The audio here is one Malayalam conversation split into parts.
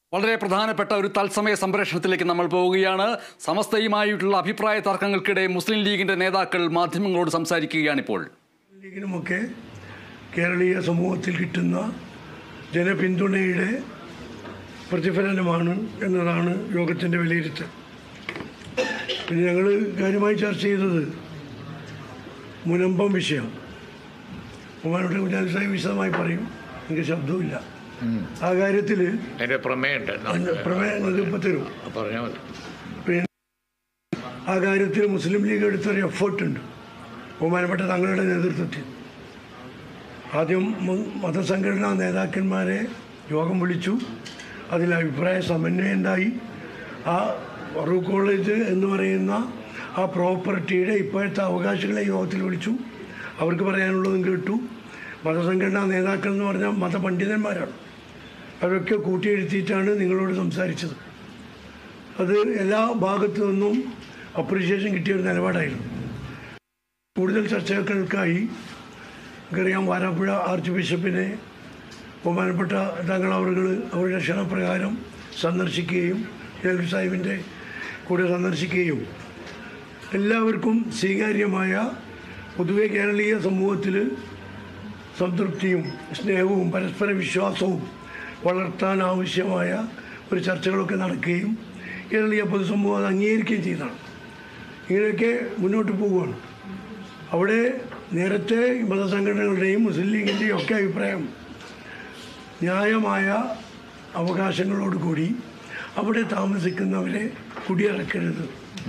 വളരെ പ്രധാനപ്പെട്ട ഒരു തത്സമയ സംപ്രേഷണത്തിലേക്ക് നമ്മൾ പോവുകയാണ്. സമസ്തയുമായിട്ടുള്ള അഭിപ്രായ തർക്കങ്ങൾക്കിടെ മുസ്ലിം ലീഗിന്റെ നേതാക്കൾ മാധ്യമങ്ങളോട് സംസാരിക്കുകയാണിപ്പോൾ. ലീഗിനുമൊക്കെ കേരളീയ സമൂഹത്തിൽ കിട്ടുന്ന ജനപിന്തുണയുടെ പ്രതിഫലനമാണ് എന്നതാണ് യോഗത്തിൻ്റെ വിലയിരുത്തൽ. പിന്നെ ഞങ്ങൾ കാര്യമായി ചർച്ച ചെയ്തത് മുനമ്പം വിഷയം. ബഹുമാനപ്പെട്ട കുഞ്ഞാലി സാഹിബ് വിശദമായി പറയും, എനിക്ക് ശബ്ദവുമില്ല. ആ കാര്യത്തിൽ പ്രമേയം ഇപ്പം തരും. പിന്നെ ആ കാര്യത്തിൽ മുസ്ലിം ലീഗ് എടുത്തൊരു എഫേർട്ടുണ്ട് ബഹുമാനപ്പെട്ട തങ്ങളുടെ നേതൃത്വത്തിൽ. ആദ്യം മതസംഘടനാ നേതാക്കന്മാരെ യോഗം വിളിച്ചു, അതിൽ അഭിപ്രായ സമന്വയം ഉണ്ടായി. ആ ഫറൂഖ് കോളേജ് എന്ന് പറയുന്ന ആ പ്രോപ്പർട്ടിയുടെ ഇപ്പോഴത്തെ അവകാശികളെ യോഗത്തിൽ വിളിച്ചു, അവർക്ക് പറയാനുള്ളതും കേട്ടു. മതസംഘടനാ നേതാക്കൾ എന്ന് പറഞ്ഞാൽ മതപണ്ഡിതന്മാരാണ്, അവരൊക്കെ കൂട്ടിയെഴുത്തിയിട്ടാണ് നിങ്ങളോട് സംസാരിച്ചത്. അത് എല്ലാ ഭാഗത്തു നിന്നും അപ്രീഷിയേഷൻ കിട്ടിയൊരു നിലപാടായിരുന്നു. കൂടുതൽ ചർച്ചകൾക്കായി നമുക്കറിയാം, വാരാപ്പുഴ ആർച്ച് ബിഷപ്പിനെ ബഹുമാനപ്പെട്ട തങ്ങൾ അവരുടെ ക്ഷണപ്രകാരം സന്ദർശിക്കുകയും ജലീൽ സാഹിബിൻ്റെ കൂടെ സന്ദർശിക്കുകയും എല്ലാവർക്കും സ്വീകാര്യമായ പൊതുവെ കേരളീയ സമൂഹത്തിൽ സംതൃപ്തിയും സ്നേഹവും പരസ്പര വിശ്വാസവും വളർത്താൻ ആവശ്യമായ ഒരു ചർച്ചകളൊക്കെ നടക്കുകയും കേരളീയ പൊതുസമൂഹം അത് അംഗീകരിക്കുകയും ചെയ്തതാണ്. ഇങ്ങനെയൊക്കെ മുന്നോട്ട് പോവുകയാണ്. അവിടെ നേരത്തെ മതസംഘടനകളുടെയും മുസ്ലിം ലീഗിൻ്റെയും ഒക്കെ അഭിപ്രായം ന്യായമായ അവകാശങ്ങളോടുകൂടി അവിടെ താമസിക്കുന്നവരെ കുടിയിറക്കരുത്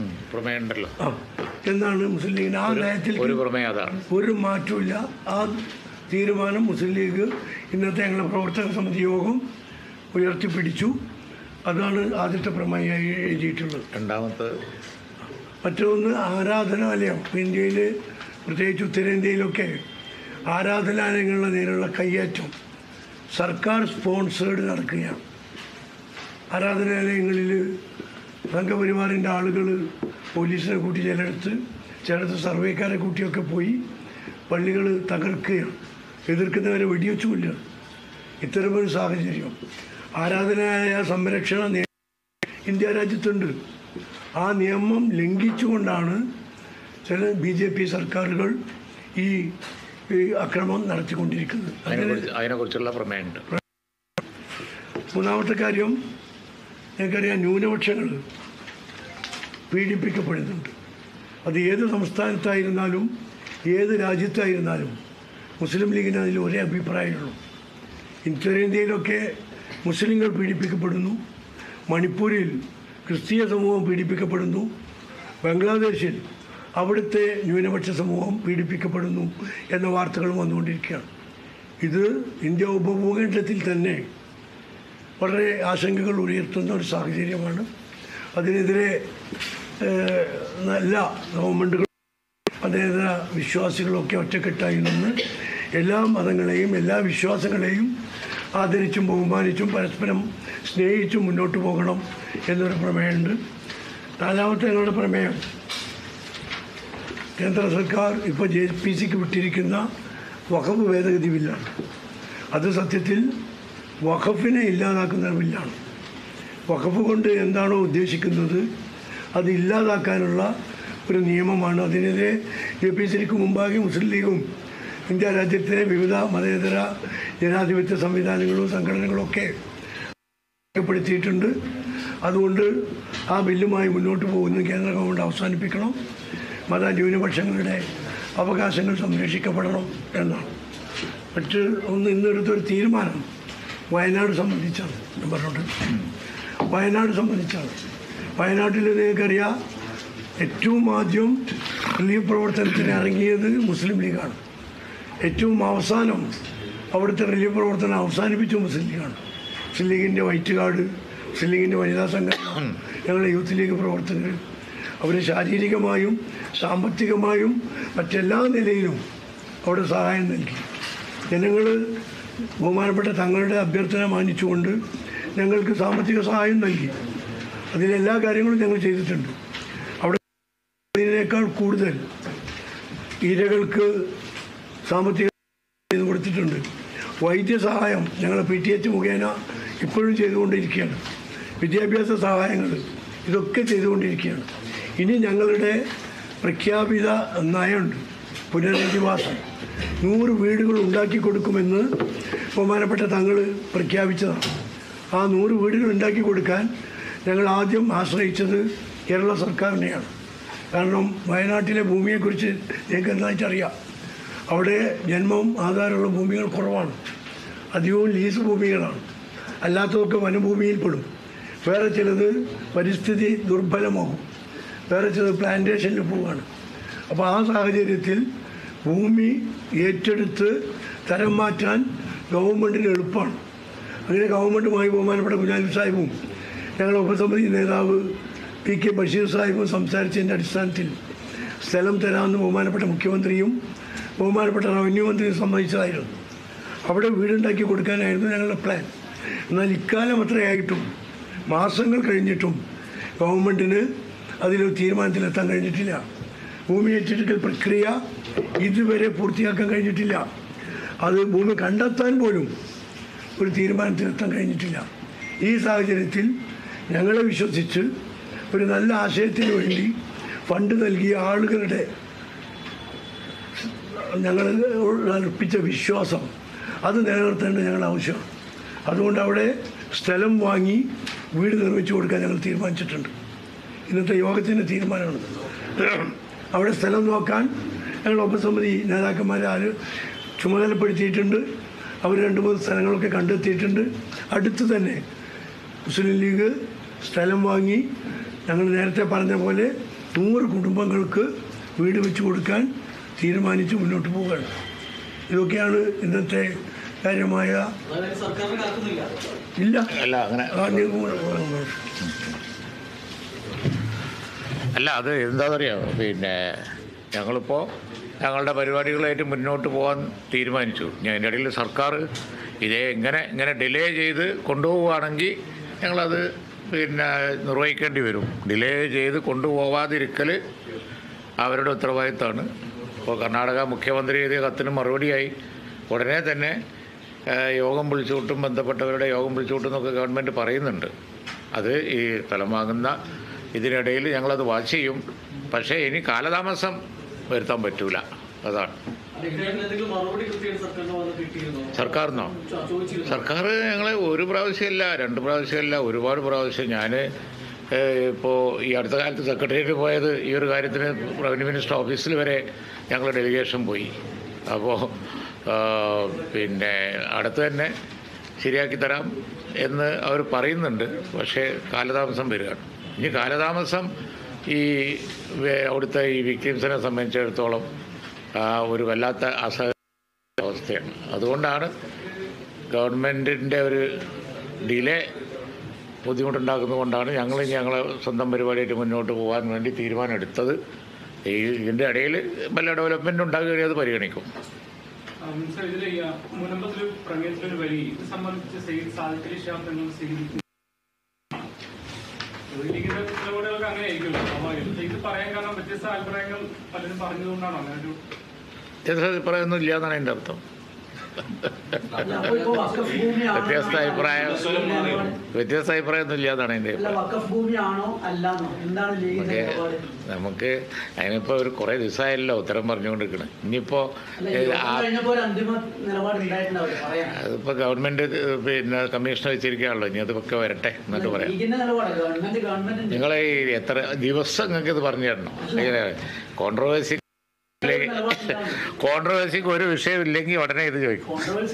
എന്നാണ് മുസ്ലിം ലീഗിൻ്റെ ആ നയത്തിൽ. ഒരു മാറ്റമില്ല. ആ തീരുമാനം മുസ്ലിം ലീഗ് ഇന്നത്തെ ഞങ്ങളുടെ പ്രവർത്തക സമിതി യോഗം ഉയർത്തിപ്പിടിച്ചു. അതാണ് ആദ്യത്തെ പ്രമേയമായി എഴുതിയിട്ടുള്ളത്. മറ്റൊന്ന് ആരാധനാലയം. ഇന്ത്യയിൽ പ്രത്യേകിച്ച് ഉത്തരേന്ത്യയിലൊക്കെ ആരാധനാലയങ്ങളുടെ നേരെയുള്ള കയ്യേറ്റം സർക്കാർ സ്പോൺസേഡ് നടക്കുകയാണ്. ആരാധനാലയങ്ങളിൽ സംഘപരിവാറിൻ്റെ ആളുകൾ പോലീസിനെ കൂട്ടി ചിലടത്ത് സർവേക്കാരെ കൂട്ടിയൊക്കെ പോയി പള്ളികൾ തകർക്കുകയാണ്, എതിർക്കുന്നവരെ വെടിവെച്ചു കൊല്ലുകയാണ്. ഇത്തരമൊരു സാഹചര്യം ആരാധനാലയ സംരക്ഷണ ഇന്ത്യ രാജ്യത്തുണ്ട്. ആ നിയമം ലംഘിച്ചുകൊണ്ടാണ് ചില BJP സർക്കാരുകൾ ഈ അക്രമം നടത്തിക്കൊണ്ടിരിക്കുന്നത്. അതിനെക്കുറിച്ചുള്ള പ്രമേയമുണ്ട്. മൂന്നാമത്തെ കാര്യം, ഞങ്ങൾക്കറിയാം, ന്യൂനപക്ഷങ്ങൾ പീഡിപ്പിക്കപ്പെടുന്നുണ്ട്. അത് ഏത് സംസ്ഥാനത്തായിരുന്നാലും ഏത് രാജ്യത്തായിരുന്നാലും മുസ്ലിം ലീഗിന് അതിൽ ഒരേ അഭിപ്രായമുള്ളൂ. ഉത്തരേന്ത്യയിലൊക്കെ മുസ്ലിങ്ങൾ പീഡിപ്പിക്കപ്പെടുന്നു, മണിപ്പൂരിൽ ക്രിസ്തീയ സമൂഹം പീഡിപ്പിക്കപ്പെടുന്നു, ബംഗ്ലാദേശിൽ അവിടുത്തെ ന്യൂനപക്ഷ സമൂഹം പീഡിപ്പിക്കപ്പെടുന്നു എന്ന വാർത്തകൾ വന്നുകൊണ്ടിരിക്കുകയാണ്. ഇത് ഇന്ത്യ ഉപഭൂഖണ്ഡത്തിൽ തന്നെ വളരെ ആശങ്കകൾ ഉയർത്തുന്ന ഒരു സാഹചര്യമാണ്. അതിനെതിരെ എല്ലാ ഗവൺമെൻറ്റുകളും അതേതര വിശ്വാസികളൊക്കെ ഒറ്റക്കെട്ടായി നിന്ന് എല്ലാ മതങ്ങളെയും എല്ലാ വിശ്വാസങ്ങളെയും ആദരിച്ചും ബഹുമാനിച്ചും പരസ്പരം സ്നേഹിച്ചും മുന്നോട്ട് പോകണം എന്നൊരു പ്രമേയമുണ്ട്. നാലാമത്തെ ഞങ്ങളുടെ പ്രമേയം, കേന്ദ്ര സർക്കാർ ഇപ്പോൾ JPCക്ക് വിട്ടിരിക്കുന്ന വഖഫ് ഭേദഗതി ബില്ലാണ്. അത് സത്യത്തിൽ വഖഫിനെ ഇല്ലാതാക്കുന്ന ബില്ലാണ്. വഖഫ് കൊണ്ട് എന്താണോ ഉദ്ദേശിക്കുന്നത് അത് ഇല്ലാതാക്കാനുള്ള ഒരു നിയമമാണ്. അതിനെതിരെ JPCക്ക് മുമ്പാകെ മുസ്ലിം ലീഗും ഇന്ത്യ രാജ്യത്തെ വിവിധ മതേതര ജനാധിപത്യ സംവിധാനങ്ങളും സംഘടനകളൊക്കെ രേഖപ്പെടുത്തിയിട്ടുണ്ട്. അതുകൊണ്ട് ആ ബില്ലുമായി മുന്നോട്ട് പോകുന്നത് കേന്ദ്ര ഗവൺമെൻറ് അവസാനിപ്പിക്കണം. ന്യൂനപക്ഷങ്ങളുടെ അവകാശങ്ങൾ സംരക്ഷിക്കപ്പെടണം എന്നാണ്. ഇന്നെടുത്തൊരു തീരുമാനം വയനാട് സംബന്ധിച്ചാണ്. ഞാൻ പറഞ്ഞോട്ട് വയനാട് സംബന്ധിച്ചാണ്. വയനാട്ടിൽ നിങ്ങൾക്കറിയാം, ഏറ്റവും ആദ്യം റിലീഫ് പ്രവർത്തനത്തിന് ഇറങ്ങിയത് മുസ്ലിം ലീഗാണ്. ഏറ്റവും അവസാനം അവിടുത്തെ റിലീഫ് പ്രവർത്തനം അവസാനിപ്പിച്ച മുസ്ലിം ലീഗാണ്. മുസ്ലിം ലീഗിൻ്റെ വൈറ്റ് കാർഡ്, മുസ്ലിം ലീഗിൻ്റെ വനിതാ സംഘടന, ഞങ്ങളുടെ യൂത്ത് ലീഗ് പ്രവർത്തകർ, അവർ ശാരീരികമായും സാമ്പത്തികമായും മറ്റെല്ലാ നിലയിലും അവിടെ സഹായം നൽകി. ജനങ്ങൾ ബഹുമാനപ്പെട്ട തങ്ങളുടെ അഭ്യർത്ഥന മാനിച്ചുകൊണ്ട് ഞങ്ങൾക്ക് സാമ്പത്തിക സഹായം നൽകി. അതിലെല്ലാ കാര്യങ്ങളും ഞങ്ങൾ ചെയ്തിട്ടുണ്ട്. അവിടെ ഇതിനേക്കാൾ കൂടുതൽ ഇരകൾക്ക് സാമ്പത്തിക കൊടുത്തിട്ടുണ്ട്. വൈദ്യസഹായം ഞങ്ങൾ PTH മുഖേന ഇപ്പോഴും ചെയ്തുകൊണ്ടിരിക്കുകയാണ്. വിദ്യാഭ്യാസ സഹായങ്ങൾ ഇതൊക്കെ ചെയ്തുകൊണ്ടിരിക്കുകയാണ്. ഇനി ഞങ്ങളുടെ പ്രഖ്യാപിത നയമുണ്ട്, പുനരധിവാസം. 100 വീടുകൾ ഉണ്ടാക്കി കൊടുക്കുമെന്ന് ബഹുമാനപ്പെട്ട തങ്ങൾ പ്രഖ്യാപിച്ചതാണ്. ആ 100 വീടുകൾ ഉണ്ടാക്കി കൊടുക്കാൻ ഞങ്ങൾ ആദ്യം ആശ്രയിച്ചത് കേരള സർക്കാരിനെയാണ്. കാരണം വയനാട്ടിലെ ഭൂമിയെക്കുറിച്ച് ഞങ്ങൾക്ക് എന്താണെന്നറിയാം. അവിടെ ജന്മവും ആധാരമുള്ള ഭൂമികൾ കുറവാണ്, അധികവും ലീസ് ഭൂമികളാണ്. അല്ലാത്തതൊക്കെ വനഭൂമിയിൽപ്പെടും. വേറെ ചിലത് പരിസ്ഥിതി ദുർബലമാകും, വേറെ ചിലത് പ്ലാന്റേഷനിൽ പോവുകയാണ്. അപ്പോൾ ആ സാഹചര്യത്തിൽ ഭൂമി ഏറ്റെടുത്ത് തരം മാറ്റാൻ ഗവൺമെൻറ്റിന് എളുപ്പമാണ്. അങ്ങനെ ഗവൺമെൻറ്റുമായി ബഹുമാനപ്പെട്ട കുഞ്ഞാലി സാഹിബും ഞങ്ങളുടെ ഉപസമിതി നേതാവ് PK ബഷീർ സാഹിബും സംസാരിച്ചതിൻ്റെ അടിസ്ഥാനത്തിൽ സ്ഥലം തരാമെന്ന് ബഹുമാനപ്പെട്ട മുഖ്യമന്ത്രിയും ബഹുമാനപ്പെട്ട റവന്യൂ മന്ത്രിയും സമ്മതിച്ചതായിരുന്നു. അവിടെ വീടുണ്ടാക്കി കൊടുക്കാനായിരുന്നു ഞങ്ങളുടെ പ്ലാൻ. എന്നാൽ ഇക്കാലം അത്രയായിട്ടും മാസങ്ങൾ കഴിഞ്ഞിട്ടും ഗവൺമെൻറ്റിന് അതിലൊരു തീരുമാനത്തിലെത്താൻ കഴിഞ്ഞിട്ടില്ല. ഭൂമി ഏറ്റെടുക്കൽ പ്രക്രിയ ഇതുവരെ പൂർത്തിയാക്കാൻ കഴിഞ്ഞിട്ടില്ല. അത് ഭൂമി കണ്ടെത്താൻ പോലും ഒരു തീരുമാനത്തിലെത്താൻ കഴിഞ്ഞിട്ടില്ല. ഈ സാഹചര്യത്തിൽ ഞങ്ങളെ വിശ്വസിച്ച് ഒരു നല്ല ആശയത്തിന് വേണ്ടി ഫണ്ട് നൽകിയ ആളുകളുടെ ഞങ്ങൾ അർപ്പിച്ച വിശ്വാസം അത് നിലനിർത്തേണ്ടത് ഞങ്ങളുടെ ആവശ്യമാണ്. അതുകൊണ്ട് അവിടെ സ്ഥലം വാങ്ങി വീട് നിർമ്മിച്ചു കൊടുക്കാൻ ഞങ്ങൾ തീരുമാനിച്ചിട്ടുണ്ട്. ഇന്നത്തെ യോഗത്തിൻ്റെ തീരുമാനമാണ്. അവിടെ സ്ഥലം നോക്കാൻ ഞങ്ങൾ ഉപസമിതി നേതാക്കന്മാരെ ചുമതലപ്പെടുത്തിയിട്ടുണ്ട്. അവർ 2-3 സ്ഥലങ്ങളൊക്കെ കണ്ടെത്തിയിട്ടുണ്ട്. അടുത്ത് തന്നെ മുസ്ലിം ലീഗ് സ്ഥലം വാങ്ങി ഞങ്ങൾ നേരത്തെ പറഞ്ഞ പോലെ 100 കുടുംബങ്ങൾക്ക് വീട് വെച്ച് കൊടുക്കാൻ തീരുമാനിച്ച് മുന്നോട്ട് പോവുകയാണ്. ഇതൊക്കെയാണ് ഇന്നത്തെ കാര്യമായ ഇല്ല അല്ല അത് എന്താണെന്നറിയാമോ, ഞങ്ങളിപ്പോൾ ഞങ്ങളുടെ പരിപാടികളായിട്ട് മുന്നോട്ട് പോകാൻ തീരുമാനിച്ചു. ഞാൻ അതിൻ്റെ ഇടയിൽ സർക്കാർ ഇങ്ങനെ ഡിലേ ചെയ്ത് കൊണ്ടുപോവുകയാണെങ്കിൽ ഞങ്ങളത് നിർവഹിക്കേണ്ടി വരും. ഡിലേ ചെയ്ത് കൊണ്ടുപോകാതിരിക്കൽ അവരുടെ ഉത്തരവാദിത്തമാണ്. ഇപ്പോൾ കർണാടക മുഖ്യമന്ത്രി എഴുതിയ കത്തിന് മറുപടിയായി ഉടനെ തന്നെ യോഗം വിളിച്ചുകൂട്ടും, ബന്ധപ്പെട്ടവരുടെ യോഗം വിളിച്ചുകൂട്ടും എന്നൊക്കെ ഗവൺമെൻറ് പറയുന്നുണ്ട്. അത് ഈ സ്ഥലം വാങ്ങുന്ന ഇതിനിടയിൽ ഞങ്ങളത് വാച്ച് ചെയ്യും. പക്ഷേ ഇനി കാലതാമസം വരുത്താൻ പറ്റൂല. അതാണ് സർക്കാരിനോ? സർക്കാർ ഞങ്ങളെ 1 പ്രാവശ്യമല്ല 2 പ്രാവശ്യമല്ല ഒരുപാട് പ്രാവശ്യം. ഞാൻ ഇപ്പോൾ ഈ അടുത്ത കാലത്ത് സെക്രട്ടേറിയറ്റ് പോയത് ഈ ഒരു കാര്യത്തിന് റവന്യൂ മിനിസ്റ്റർ ഓഫീസിൽ വരെ ഞങ്ങൾ ഡെലിഗേഷൻ പോയി. അപ്പോൾ അടുത്ത് തന്നെ ശരിയാക്കി തരാം എന്ന് അവർ പറയുന്നുണ്ട്. പക്ഷേ കാലതാമസം വരികയാണ്. ഇനി കാലതാമസം ഈ അവിടുത്തെ ഈ വിക്ടിംസിനെ സംബന്ധിച്ചിടത്തോളം ഒരു വല്ലാത്ത അവസ്ഥയാണ്. അതുകൊണ്ടാണ് ഗവൺമെൻറ്റിൻ്റെ ഒരു ഡിലേ ബുദ്ധിമുട്ടുണ്ടാക്കുന്നതുകൊണ്ടാണ് ഞങ്ങളെ സ്വന്തം പരിപാടിയായിട്ട് മുന്നോട്ട് പോകാൻ വേണ്ടി തീരുമാനം എടുത്തത്. ഇതിൻ്റെ ഇടയിൽ വല്ല ഡെവലപ്മെൻറ്റ് ഉണ്ടാകുകയാണെങ്കിൽ അത് പരിഗണിക്കും. അഭിപ്രായമൊന്നും ഇല്ല എന്നാണ് എൻ്റെ അർത്ഥം. വ്യത്യസ്ത അഭിപ്രായമൊന്നും ഇല്ല എന്നാണ് എൻ്റെ നമുക്ക് അതിനിപ്പോൾ ഒരു കുറേ ദിവസമായല്ലോ ഉത്തരം പറഞ്ഞുകൊണ്ടിരിക്കണം. ഇനിയിപ്പോൾ അതിപ്പോൾ ഗവൺമെൻറ് കമ്മീഷണർ വെച്ചിരിക്കുകയാണല്ലോ. ഇനി അതൊക്കെ വരട്ടെ എന്നിട്ട് പറയാം. നിങ്ങളെ എത്ര ദിവസം നിങ്ങൾക്ക് ഇത് പറഞ്ഞു തരണം. കോൺട്രവേഴ്സിക്ക് ഒരു വിഷയമില്ലെങ്കിൽ ഉടനെ ഇത് ചോദിക്കും.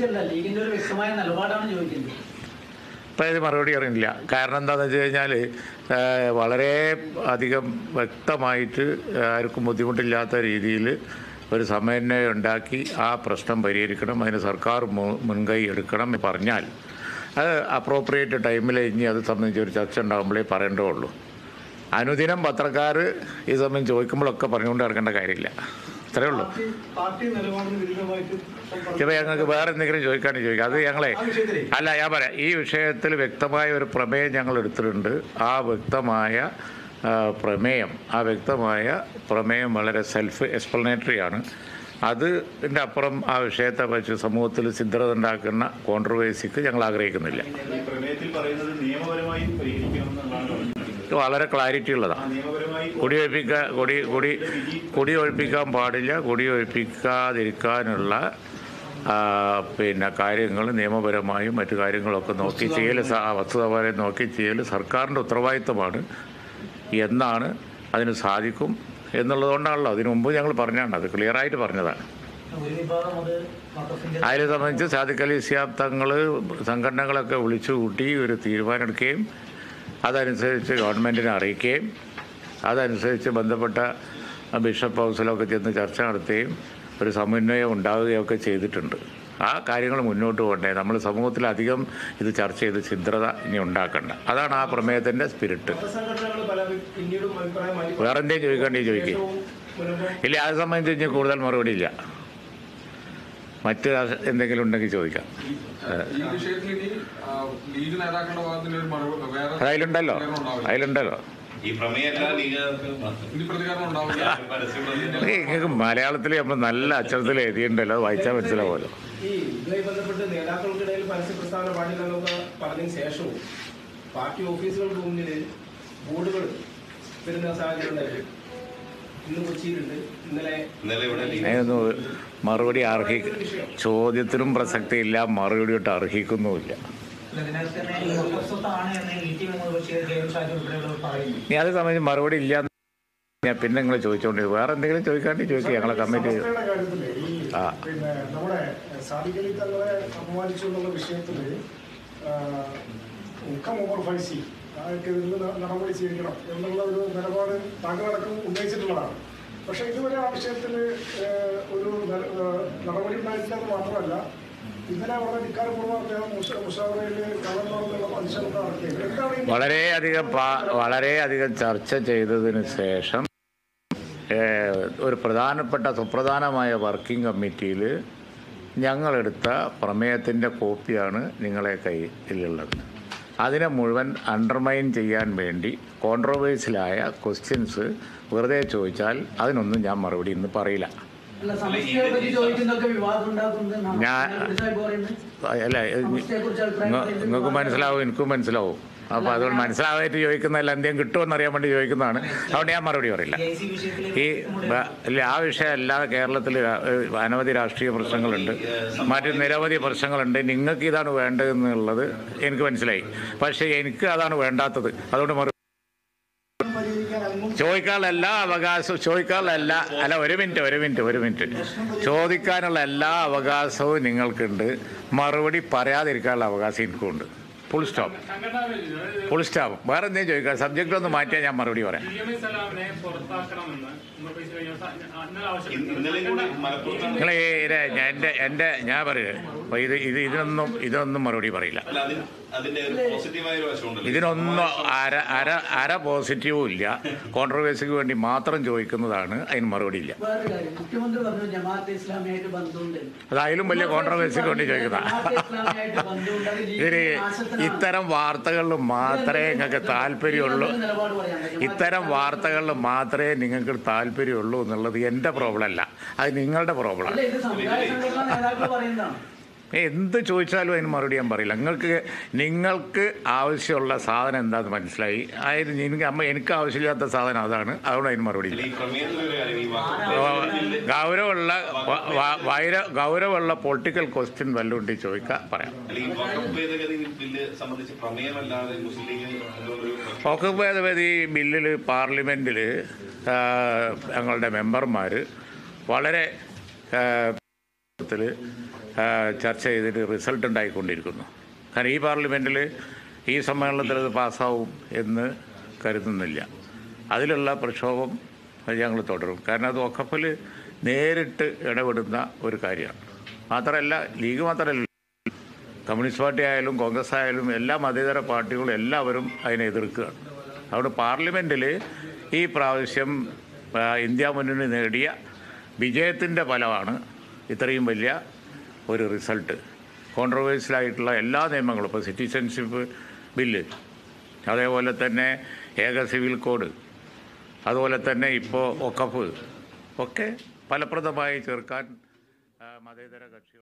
ഇപ്പം ഇത് മറുപടി അറിയില്ല. കാരണം എന്താണെന്ന് വെച്ച് കഴിഞ്ഞാൽ വളരെ അധികം വ്യക്തമായിട്ട് ആർക്കും ബുദ്ധിമുട്ടില്ലാത്ത രീതിയിൽ ഒരു സമന്വയം ഉണ്ടാക്കി ആ പ്രശ്നം പരിഹരിക്കണം, അതിന് സർക്കാർ മുൻകൈ എടുക്കണം എന്ന് പറഞ്ഞാൽ അത് അപ്രോപ്രിയേറ്റ് ടൈമിൽ ഇനി അത് സംബന്ധിച്ച് ഒരു ചർച്ച ഉണ്ടാകുമ്പോഴേ പറയേണ്ടതുള്ളൂ. അനുദിനം പത്രക്കാർ ഈ സമയം ചോദിക്കുമ്പോഴൊക്കെ പറഞ്ഞുകൊണ്ട് നടക്കേണ്ട കാര്യമില്ല. അത്രേ ഉള്ളൂ. ഇപ്പോൾ ഞങ്ങൾക്ക് വേറെ എന്തെങ്കിലും ചോദിക്കുകയാണെങ്കിൽ ചോദിക്കാം. അത് ഞങ്ങളെ അല്ല, ഞാൻ പറയാം, ഈ വിഷയത്തിൽ വ്യക്തമായ ഒരു പ്രമേയം ഞങ്ങൾ എടുത്തിട്ടുണ്ട്. ആ വ്യക്തമായ പ്രമേയം വളരെ സെൽഫ് എക്സ്പ്ലനേറ്ററി ആണ്. അതിൻ്റെ അപ്പുറം ആ വിഷയത്തെ വെച്ച് സമൂഹത്തിൽ ഛിദ്രത ഉണ്ടാക്കുന്ന കോൺട്രവേഴ്സിക്ക് ഞങ്ങൾ ആഗ്രഹിക്കുന്നില്ല. ഇത് വളരെ ക്ലാരിറ്റി ഉള്ളതാണ്. കുടിയൊഴിപ്പിക്കാൻ പാടില്ല, കുടിയൊഴിപ്പിക്കാതിരിക്കാനുള്ള കാര്യങ്ങൾ നിയമപരമായും മറ്റു കാര്യങ്ങളൊക്കെ നോക്കി ചെയ്യൽ, വസ്തുതപരെ നോക്കി ചെയ്യൽ സർക്കാരിൻ്റെ ഉത്തരവാദിത്തമാണ്. എന്നാണ് അതിന് സാധിക്കും എന്നുള്ളതുകൊണ്ടാണല്ലോ അതിനു മുമ്പ് ഞങ്ങൾ പറഞ്ഞാണ്, അത് ക്ലിയറായിട്ട് പറഞ്ഞതാണ്. അതിനെ സംബന്ധിച്ച് സാദിഖ് അലി ശിഹാബ് തങ്ങൾ സംഘടനകളൊക്കെ വിളിച്ചു കൂട്ടി ഒരു തീരുമാനമെടുക്കുകയും അതനുസരിച്ച് ഗവൺമെൻറ്റിനെ അറിയിക്കുകയും അതനുസരിച്ച് ബന്ധപ്പെട്ട ബിഷപ്പ് ഹൗസിലൊക്കെ ചെന്ന് ചർച്ച നടത്തുകയും ഒരു സമന്വയം ഉണ്ടാവുകയൊക്കെ ചെയ്തിട്ടുണ്ട്. ആ കാര്യങ്ങൾ മുന്നോട്ട് പോകണ്ടേ, നമ്മൾ സമൂഹത്തിലധികം ഇത് ചർച്ച ചെയ്ത് ഛിദ്രത ഇനി ഉണ്ടാക്കണ്ട. അതാണ് ആ പ്രമേയത്തിൻ്റെ സ്പിരിറ്റ്. വേറെ എന്തെങ്കിലും ചോദിക്കുക ഇല്ല, അത് സംബന്ധിച്ച് ഇനി കൂടുതൽ മറുപടി ഇല്ല. മറ്റ് എന്തെങ്കിലും ഉണ്ടെങ്കിൽ ചോദിക്കാം. അതിലുണ്ടല്ലോ നിങ്ങൾക്ക് മലയാളത്തിൽ നമ്മൾ നല്ല അക്ഷരത്തിൽ എഴുതിയിട്ടുണ്ടല്ലോ, അത് വായിച്ചാൽ മനസ്സിലാവുമല്ലോ. ഇതുമായി ബന്ധപ്പെട്ട് നേതാക്കൾക്കിടയിൽ പരസ്യ പ്രസ്താവന പാടില്ലെന്നൊക്കെ പറഞ്ഞതിന് ശേഷവും പാർട്ടി ഓഫീസുകൾക്ക് മുന്നിൽ ബോർഡുകൾ വരുന്ന സാഹചര്യം ഉണ്ടായിരുന്നു. ഇന്ന് കൊച്ചിയിലുണ്ട്, ഇന്നലെ മറുപടി ചോദ്യത്തിനും പ്രസക്തിയില്ല, മറുപടിയോട്ട് അർഹിക്കുന്നുമില്ല. ഇനി അത് സംബന്ധിച്ച് മറുപടി ഇല്ല ഞാൻ പിന്നെ നിങ്ങൾ ചോദിച്ചോണ്ടിരിക്കും. വേറെ എന്തെങ്കിലും ചോദിക്കാണ്ട് ചോദിക്കുക, ഞങ്ങളെ കമ്മിറ്റി. നമ്മുടെ സാദിഖ് അലി തങ്ങളെ അപമാനിച്ചു എന്നുള്ള വിഷയത്തിൽ നടപടി സ്വീകരിക്കണം എന്നുള്ള ഒരു നിലപാട് താങ്കളടക്കം ഉന്നയിച്ചിട്ടുള്ളതാണ്. പക്ഷെ ഇതുവരെ ആ വിഷയത്തിൽ ഒരു നടപടി ഉണ്ടായിട്ടില്ലെന്ന് മാത്രമല്ല, ഇന്നലെ വളരെ ധിക്കാരപൂർവ്വം അദ്ദേഹം മുഷാവറയിൽ ഗവർണറുള്ള മനുഷ്യർക്ക് നടത്തിയത് വളരെയധികം ചർച്ച ചെയ്തതിന് ശേഷം ഒരു സുപ്രധാനമായ വർക്കിംഗ് കമ്മിറ്റിയിൽ ഞങ്ങളെടുത്ത പ്രമേയത്തിൻ്റെ കോപ്പിയാണ് നിങ്ങളെ കയ്യിലുള്ളത്. അതിനെ മുഴുവൻ അണ്ടർമൈൻ ചെയ്യാൻ വേണ്ടി കോൺട്രവേഴ്സിയലായ ക്വസ്റ്റ്യൻസ് വെറുതെ ചോദിച്ചാൽ അതിനൊന്നും ഞാൻ മറുപടി ഇന്ന് പറയില്ല. നിങ്ങൾക്ക് മനസ്സിലാവും, എനിക്കും മനസ്സിലാവും. അപ്പോൾ അതുകൊണ്ട് മനസ്സിലാവായിട്ട് ചോദിക്കുന്നതല്ല, എന്തെങ്കിലും കിട്ടുമെന്നറിയാൻ വേണ്ടി ചോദിക്കുന്നതാണ്. അതുകൊണ്ട് ഞാൻ മറുപടി പറയില്ല. ആ വിഷയം അല്ലാതെ കേരളത്തിൽ അനവധി രാഷ്ട്രീയ പ്രശ്നങ്ങളുണ്ട്, മറ്റ് നിരവധി പ്രശ്നങ്ങളുണ്ട്. നിങ്ങൾക്ക് ഇതാണ് വേണ്ടതെന്നുള്ളത് എനിക്ക് മനസ്സിലായി. പക്ഷേ എനിക്ക് അതാണ് വേണ്ടാത്തത്. അതുകൊണ്ട് ചോദിക്കാനുള്ള എല്ലാ അവകാശവും ഒരു മിനിറ്റ് ചോദിക്കാനുള്ള എല്ലാ അവകാശവും നിങ്ങൾക്കുണ്ട്, മറുപടി പറയാതിരിക്കാനുള്ള അവകാശം എനിക്കുണ്ട്. Full stop. വേറെ എന്തെങ്കിലും ചോദിക്കാം, സബ്ജക്റ്റ് ഒന്ന് മാറ്റിയാൽ ഞാൻ മറുപടി പറയാം. ഞാൻ പറയുക ഇതിനൊന്നും മറുപടി പറയില്ല. ഇതിനൊന്നും അര പോസിറ്റീവും ഇല്ല. കോൺട്രവേഴ്സിക്ക് വേണ്ടി മാത്രം ചോദിക്കുന്നതാണ്, അതിന് മറുപടി ഇല്ല. അതായാലും വലിയ കോൺട്രവേഴ്സിക്ക് വേണ്ടി ചോദിക്കുന്നതാണ്. ഇത്തരം വാർത്തകളിൽ മാത്രമേ നിങ്ങൾക്ക് താല്പര്യമുള്ളൂ എന്നുള്ളത് എൻ്റെ പ്രോബ്ലം അല്ല, അത് നിങ്ങളുടെ പ്രോബ്ലമാണ്. എന്ത് ചോദിച്ചാലും അതിന് മറുപടി ഞാൻ പറയില്ല. നിങ്ങൾക്ക് ആവശ്യമുള്ള സാധനം എന്താണെന്ന് മനസ്സിലായി. അതായത് എനിക്ക് ആവശ്യമില്ലാത്ത സാധനം അതാണ്, അതുകൊണ്ട് അതിന് മറുപടി ഇല്ല. ഗൗരവമുള്ള പൊളിറ്റിക്കൽ ക്വസ്റ്റ്യൻ വല്ലതുകൊണ്ട് ചോദിക്കാം, പറയാം. വഖഫ് ഭേദഗതി ബില്ലിൽ പാർലമെൻറ്റിൽ ഞങ്ങളുടെ മെമ്പർമാർ വളരെ ചർച്ച ചെയ്തിട്ട് റിസൾട്ട് ഉണ്ടായിക്കൊണ്ടിരിക്കുന്നു. കാരണം ഈ പാർലമെൻറ്റിൽ ഈ സമ്മേളനത്തിൽ അത് പാസ്സാവും എന്ന് കരുതുന്നില്ല. അതിലുള്ള പ്രക്ഷോഭം ഞങ്ങൾ തുടരും. കാരണം അത് വഖഫിൽ നേരിട്ട് ഇടപെടുന്ന ഒരു കാര്യമാണ്. മാത്രമല്ല, ലീഗ് മാത്രമല്ല, കമ്മ്യൂണിസ്റ്റ് പാർട്ടി ആയാലും കോൺഗ്രസ് ആയാലും എല്ലാ മതേതര പാർട്ടികളും എല്ലാവരും അതിനെ എതിർക്കുകയാണ്. അതുകൊണ്ട് പാർലമെൻറ്റിൽ ഈ പ്രാവശ്യം ഇന്ത്യ മുന്നണി നേടിയ വിജയത്തിൻ്റെ ഫലമാണ് ഇത്രയും വലിയ ഒരു റിസൾട്ട്. കോൺട്രവേഴ്സ്യലായിട്ടുള്ള എല്ലാ നിയമങ്ങളും, ഇപ്പോൾ സിറ്റിസൺഷിപ്പ് ബില്ല്, അതേപോലെ തന്നെ ഏക സിവിൽ കോഡ്, അതുപോലെ തന്നെ ഇപ്പോൾ വഖഫ് ഒക്കെ ഫലപ്രദമായി ചേർക്കാൻ മതേതര കക്ഷികൾ